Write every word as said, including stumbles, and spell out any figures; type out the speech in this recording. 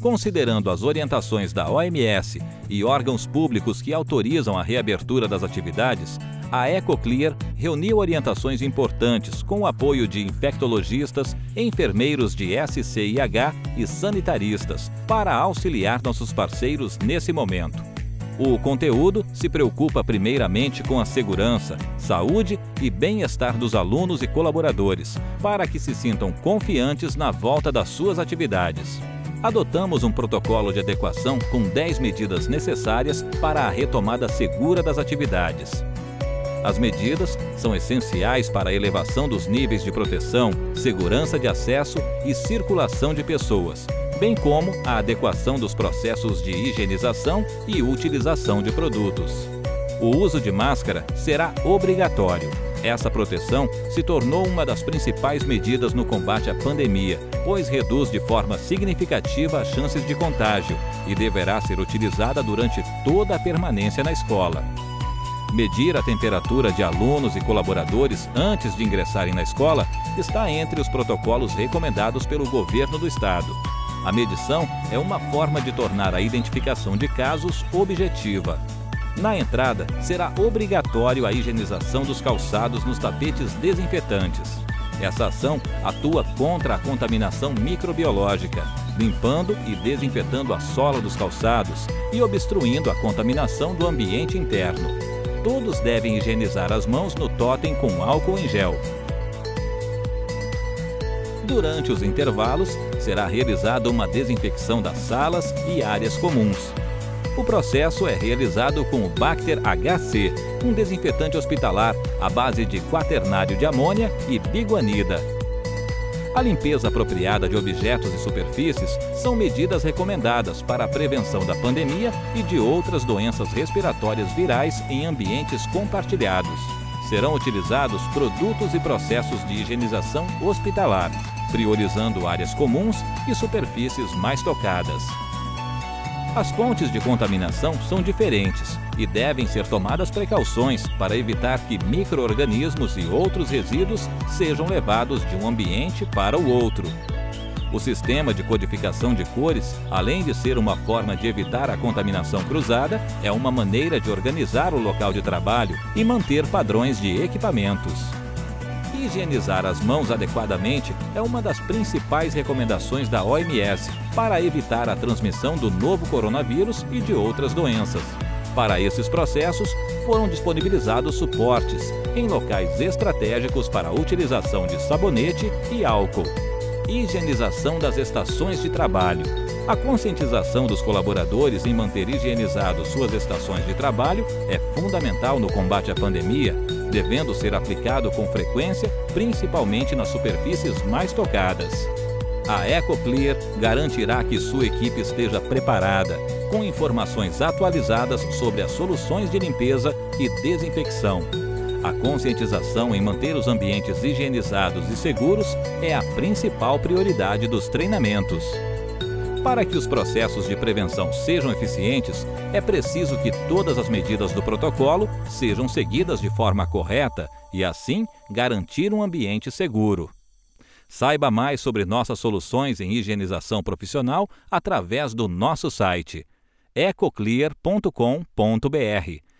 Considerando as orientações da O M S e órgãos públicos que autorizam a reabertura das atividades, a EcoClear reuniu orientações importantes com o apoio de infectologistas, enfermeiros de S C I H e sanitaristas para auxiliar nossos parceiros nesse momento. O conteúdo se preocupa primeiramente com a segurança, saúde e bem-estar dos alunos e colaboradores, para que se sintam confiantes na volta das suas atividades. Adotamos um protocolo de adequação com dez medidas necessárias para a retomada segura das atividades. As medidas são essenciais para a elevação dos níveis de proteção, segurança de acesso e circulação de pessoas, bem como a adequação dos processos de higienização e utilização de produtos. O uso de máscara será obrigatório. Essa proteção se tornou uma das principais medidas no combate à pandemia, pois reduz de forma significativa as chances de contágio e deverá ser utilizada durante toda a permanência na escola. Medir a temperatura de alunos e colaboradores antes de ingressarem na escola está entre os protocolos recomendados pelo governo do estado. A medição é uma forma de tornar a identificação de casos objetiva. Na entrada, será obrigatório a higienização dos calçados nos tapetes desinfetantes. Essa ação atua contra a contaminação microbiológica, limpando e desinfetando a sola dos calçados e obstruindo a contaminação do ambiente interno. Todos devem higienizar as mãos no tótem com álcool em gel. Durante os intervalos, será realizada uma desinfecção das salas e áreas comuns. O processo é realizado com o Bacter H C, um desinfetante hospitalar à base de quaternário de amônia e biguanida. A limpeza apropriada de objetos e superfícies são medidas recomendadas para a prevenção da pandemia e de outras doenças respiratórias virais em ambientes compartilhados. Serão utilizados produtos e processos de higienização hospitalar, priorizando áreas comuns e superfícies mais tocadas. As fontes de contaminação são diferentes e devem ser tomadas precauções para evitar que micro-organismos e outros resíduos sejam levados de um ambiente para o outro. O sistema de codificação de cores, além de ser uma forma de evitar a contaminação cruzada, é uma maneira de organizar o local de trabalho e manter padrões de equipamentos. Higienizar as mãos adequadamente é uma das principais recomendações da O M S para evitar a transmissão do novo coronavírus e de outras doenças. Para esses processos, foram disponibilizados suportes em locais estratégicos para a utilização de sabonete e álcool. Higienização das estações de trabalho. A conscientização dos colaboradores em manter higienizados suas estações de trabalho é fundamental no combate à pandemia, devendo ser aplicado com frequência, principalmente nas superfícies mais tocadas. A EcoClear garantirá que sua equipe esteja preparada, com informações atualizadas sobre as soluções de limpeza e desinfecção. A conscientização em manter os ambientes higienizados e seguros é a principal prioridade dos treinamentos. Para que os processos de prevenção sejam eficientes, é preciso que todas as medidas do protocolo sejam seguidas de forma correta e, assim, garantir um ambiente seguro. Saiba mais sobre nossas soluções em higienização profissional através do nosso site ecoclear ponto com ponto br.